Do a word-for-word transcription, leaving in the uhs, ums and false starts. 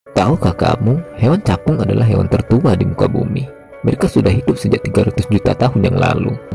Tahukah kamu, hewan capung adalah hewan tertua di muka bumi. Mereka sudah hidup sejak tiga ratus juta tahun yang lalu.